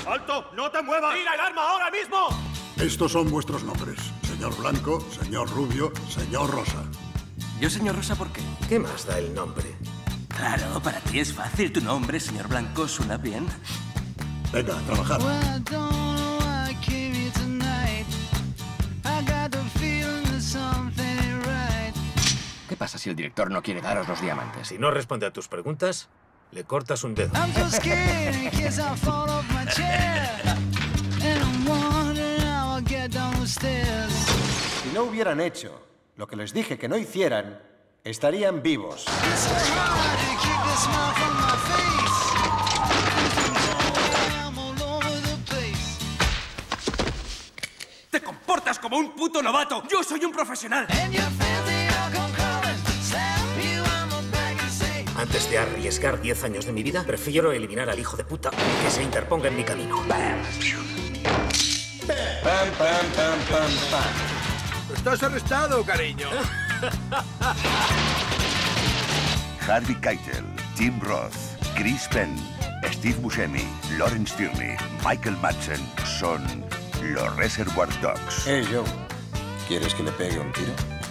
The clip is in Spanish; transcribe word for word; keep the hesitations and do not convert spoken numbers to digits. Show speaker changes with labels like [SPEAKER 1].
[SPEAKER 1] ¡Alto! ¡No te muevas! ¡Tira el arma ahora mismo!
[SPEAKER 2] Estos son vuestros nombres. Señor Blanco, señor Rubio, señor Rosa.
[SPEAKER 3] ¿Yo, señor Rosa, por qué?
[SPEAKER 4] ¿Qué más da el nombre?
[SPEAKER 3] Claro, para ti es fácil. Tu nombre, señor Blanco, suena bien.
[SPEAKER 2] Venga, a trabajar.
[SPEAKER 5] ¿Qué pasa si el director no quiere daros los diamantes?
[SPEAKER 4] Si no responde a si preguntas, le cortas un dedo.
[SPEAKER 6] Si no hubieran hecho lo que les dije que no hicieran, estarían vivos.
[SPEAKER 3] ¡Te comportas como un puto novato! ¡Yo soy un profesional!
[SPEAKER 4] Antes de arriesgar diez años de mi vida, prefiero eliminar al hijo de puta que se interponga en mi camino.
[SPEAKER 6] Pam, pam, pam, pam, pam.
[SPEAKER 1] ¡Estás arrestado, cariño!
[SPEAKER 7] Harvey Keitel, Tim Roth, Chris Penn, Steve Buscemi, Lawrence Tierney, Michael Madsen son los Reservoir Dogs.
[SPEAKER 6] Hey, Joe, ¿quieres que le pegue un tiro?